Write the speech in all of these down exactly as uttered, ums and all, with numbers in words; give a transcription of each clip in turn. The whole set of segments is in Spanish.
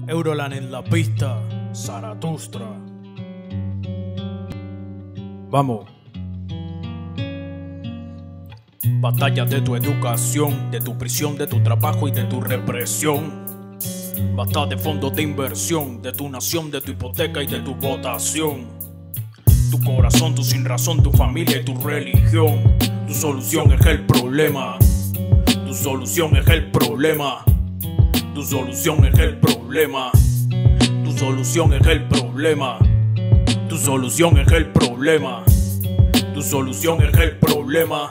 Euroland en la pista, Zaratustra. Vamos. Batalla de tu educación, de tu prisión, de tu trabajo y de tu represión. Batalla de fondos de inversión, de tu nación, de tu hipoteca y de tu votación. Tu corazón, tu sin razón, tu familia y tu religión. Tu solución es el problema. Tu solución es el problema. Tu solución es el problema. Tu solución es el problema. Tu solución es el problema. Tu solución es el problema.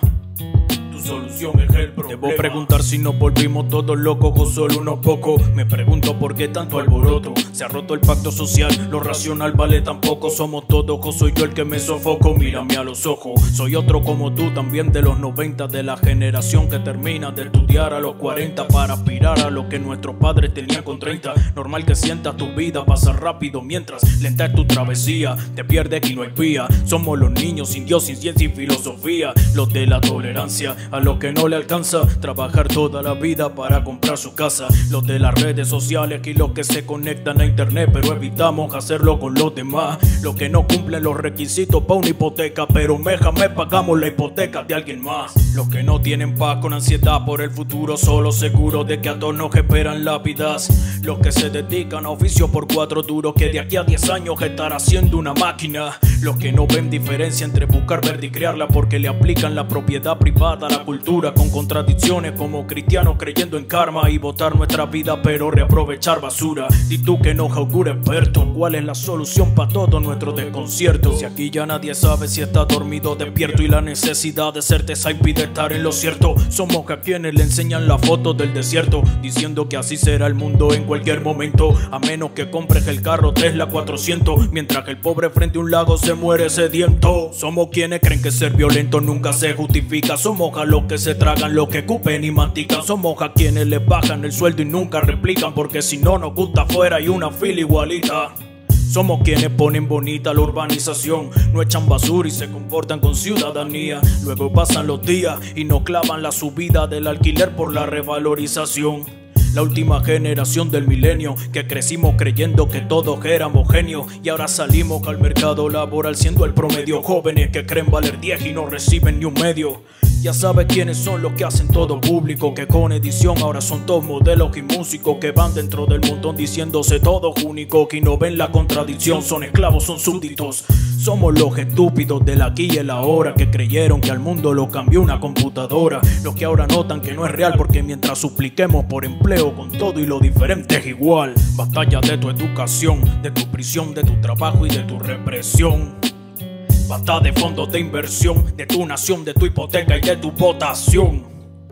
Tu solución es el problema. Debo preguntar si nos volvimos todos locos o solo unos pocos. Me pregunto por qué tanto alboroto. Se ha roto el pacto social, lo racional vale tan poco. Somos todos o soy yo el que me sofoco. Mírame a los ojos, soy otro como tú, también de los noventa, de la generación que termina de estudiar a los cuarenta para aspirar a lo que nuestros padres tenían con treinta. Normal que sientas tu vida pasa rápido mientras lenta es tu travesía. Te pierdes y no hay vía. Somos los niños sin Dios, sin ciencia y filosofía. Los de la tolerancia a lo que no le alcanza, trabajar toda la vida para comprar su casa. Los de las redes sociales y los que se conectan a internet, pero evitamos hacerlo con los demás. Los que no cumplen los requisitos para una hipoteca, pero me pagamos la hipoteca de alguien más. Los que no tienen paz con ansiedad por el futuro, solo seguros de que a todos nos esperan lápidas. Los que se dedican a oficio por cuatro duros, que de aquí a diez años estará haciendo una máquina. Los que no ven diferencia entre buscar verde y crearla, porque le aplican la propiedad privada a la cultura, con contradicciones como cristianos creyendo en karma y botar nuestra vida pero reaprovechar basura. Y tú que no augura experto, ¿cuál es la solución para todo nuestro desconcierto? Si aquí ya nadie sabe si está dormido o despierto, y la necesidad de certeza impide estar en lo cierto. Somos a quienes le enseñan la foto del desierto, diciendo que así será el mundo en cualquier momento, a menos que compres el carro Tesla cuatrocientos, mientras que el pobre frente a un lago se muere sediento. Somos quienes creen que ser violento nunca se justifica. Somos a los que se tragan lo que escupen y mastican. Somos a quienes les bajan el sueldo y nunca replican, porque si no nos gusta afuera hay una fila igualita. Somos quienes ponen bonita la urbanización, no echan basura y se comportan con ciudadanía. Luego pasan los días y nos clavan la subida del alquiler por la revalorización. La última generación del milenio, que crecimos creyendo que todos éramos genios, y ahora salimos al mercado laboral siendo el promedio. Jóvenes que creen valer diez y no reciben ni un medio. Ya sabes quiénes son los que hacen todo público, que con edición ahora son todos modelos y músicos, que van dentro del montón diciéndose todos únicos, que no ven la contradicción, son esclavos, son súbditos. Somos los estúpidos del aquí y el ahora, que creyeron que al mundo lo cambió una computadora. Los que ahora notan que no es real, porque mientras supliquemos por empleo con todo y lo diferente es igual. Batalla de tu educación, de tu prisión, de tu trabajo y de tu represión. Batalla de fondos de inversión, de tu nación, de tu hipoteca y de tu votación.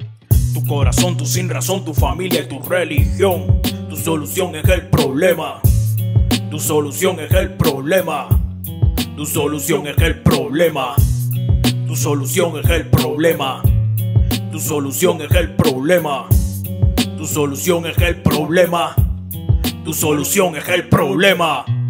Tu corazón, tu sin razón, tu familia y tu religión. Tu solución es el problema. Tu solución es el problema. Tu solución es el problema. Tu solución es el problema. Tu solución es el problema. Tu solución es el problema. Tu solución es el problema.